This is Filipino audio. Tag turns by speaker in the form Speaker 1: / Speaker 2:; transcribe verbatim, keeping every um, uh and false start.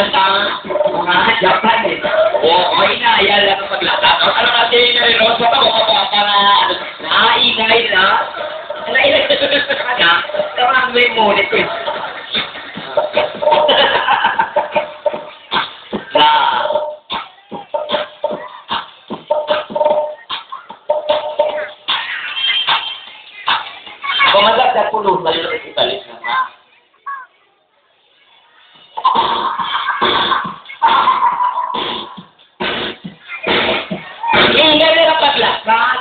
Speaker 1: kanta mga Japan eh. Oo, may inaayal lang ang paglata. Ano kasi yung Rose, baka mo kapag na naingay na. Naingay na. Karang may munit eh. Na. Pumagagdag pulo, lalo na italis naman. Ingay na ang paglasa.